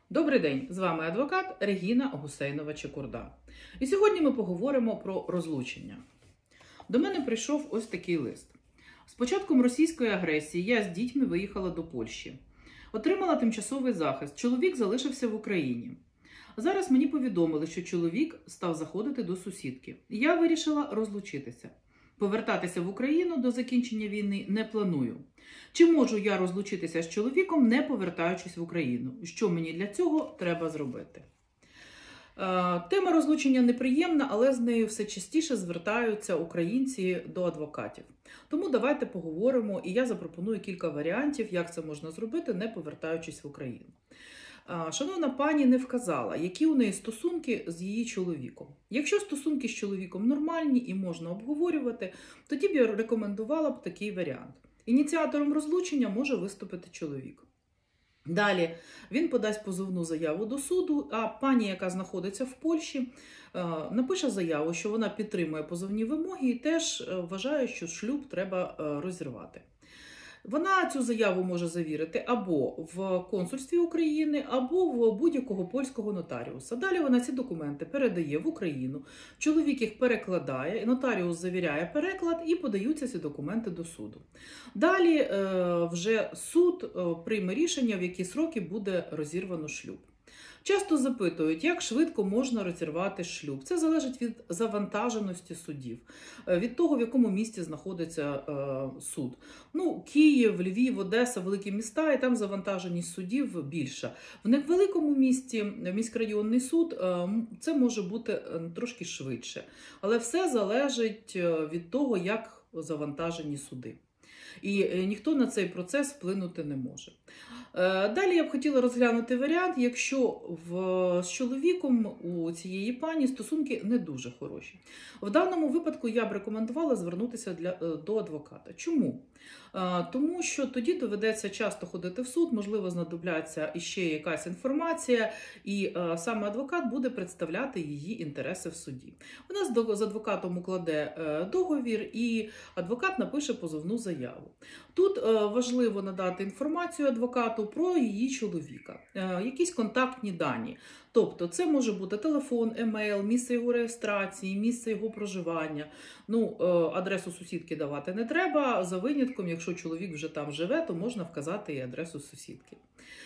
Добрий день, з вами адвокат Регіна Гусейнова-Чекурда. І сьогодні ми поговоримо про розлучення. До мене прийшов ось такий лист. З початком російської агресії я з дітьми виїхала до Польщі. Отримала тимчасовий захист. Чоловік залишився в Україні. Зараз мені повідомили, що чоловік став заходити до сусідки. Я вирішила розлучитися. Повертатися в Україну до закінчення війни не планую. Чи можу я розлучитися з чоловіком, не повертаючись в Україну? Що мені для цього треба зробити? Тема розлучення неприємна, але з нею все частіше звертаються українці до адвокатів. Тому давайте поговоримо, і я запропоную кілька варіантів, як це можна зробити, не повертаючись в Україну. Шановна пані не вказала, які у неї стосунки з її чоловіком. Якщо стосунки з чоловіком нормальні і можна обговорювати, тоді б я рекомендувала б такий варіант. Ініціатором розлучення може виступити чоловік. Далі він подасть позовну заяву до суду, а пані, яка знаходиться в Польщі, напише заяву, що вона підтримує позовні вимоги і теж вважає, що шлюб треба розірвати. Вона цю заяву може завірити або в консульстві України, або в будь-якого польського нотаріуса. Далі вона ці документи передає в Україну, чоловік їх перекладає, нотаріус завіряє переклад і подаються ці документи до суду. Далі вже суд прийме рішення, в які сроки буде розірвано шлюб. Часто запитують, як швидко можна розірвати шлюб. Це залежить від завантаженості судів, від того, в якому місті знаходиться суд. Київ, Львів, Одеса – великі міста, і там завантаженість судів більша. В невеликому місті, міськрайонний суд, це може бути трошки швидше. Але все залежить від того, як завантажені суди. І ніхто на цей процес вплинути не може. Далі я б хотіла розглянути варіант, якщо з чоловіком у цієї пані стосунки не дуже хороші. В даному випадку я б рекомендувала звернутися до адвоката. Чому? Тому що тоді доведеться часто ходити в суд, можливо, знадобляться іще якась інформація, і саме адвокат буде представляти її інтереси в суді. Вона з адвокатом укладе договір, і адвокат напише позовну заяву. Тут важливо надати інформацію адвокату про її чоловіка, якісь контактні дані. Тобто це може бути телефон, емейл, місце його реєстрації, місце його проживання. Адресу сусідки давати не треба, за винятком, якщо чоловік вже там живе, то можна вказати і адресу сусідки.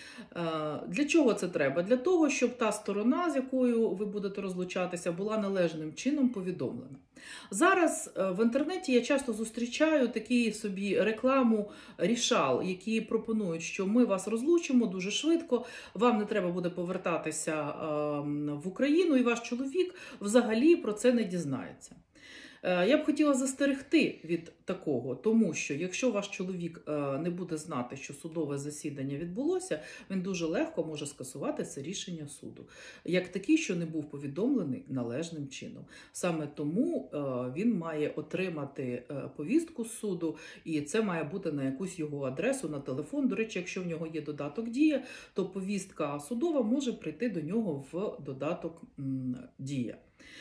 Для чого це треба? Для того, щоб та сторона, з якою ви будете розлучатися, була належним чином повідомлена. Зараз в інтернеті я часто зустрічаю такі собі рекламу рішал, які пропонують, що ми вас розлучимо дуже швидко, вам не треба буде повертатися в Україну, і ваш чоловік взагалі про це не дізнається. Я б хотіла застерегти від такого, тому що якщо ваш чоловік не буде знати, що судове засідання відбулося, він дуже легко може скасувати це рішення суду, як такий, що не був повідомлений належним чином. Саме тому він має отримати повістку з суду, і це має бути на якусь його адресу, на телефон. До речі, якщо в нього є додаток «Дія», то повістка судова може прийти до нього в додаток «Дія».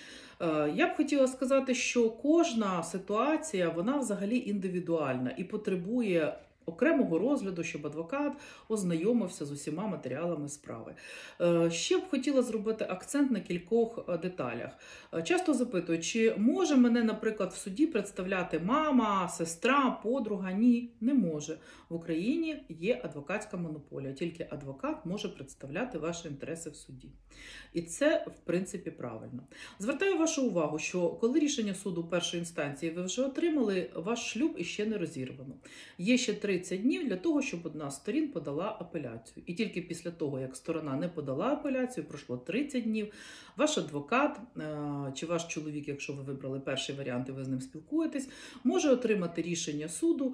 Я б хотіла сказати, що кожна ситуація, вона взагалі індивідуальна і потребує окремого розгляду, щоб адвокат ознайомився з усіма матеріалами справи. Ще б хотіла зробити акцент на кількох деталях. Часто запитують, чи може мене, наприклад, в суді представляти мама, сестра, подруга? Ні, не може. В Україні є адвокатська монополія, тільки адвокат може представляти ваші інтереси в суді. І це, в принципі, правильно. Звертаю вашу увагу, що коли рішення суду першої інстанції ви вже отримали, ваш шлюб іще не розірвано. Є ще 30 днів для того, щоб одна з сторін подала апеляцію. І тільки після того, як сторона не подала апеляцію, пройшло 30 днів, ваш адвокат чи ваш чоловік, якщо ви вибрали перший варіант і ви з ним спілкуєтесь, може отримати рішення суду,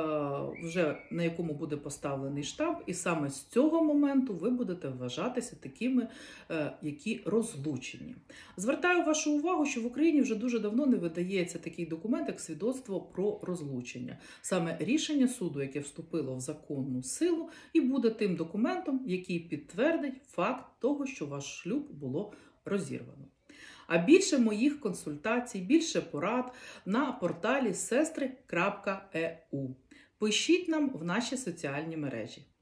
вже на якому буде поставлений штамп, і саме з цього моменту ви будете вважатися такими, які розлучені. Звертаю вашу увагу, що в Україні вже дуже давно не видається такий документ, як свідоцтво про розлучення. Саме рішення суду, яке вступило в законну силу, і буде тим документом, який підтвердить факт того, що ваш шлюб було розірвано. А більше моїх консультацій, більше порад на порталі sestry.eu. Пишіть нам в наші соціальні мережі.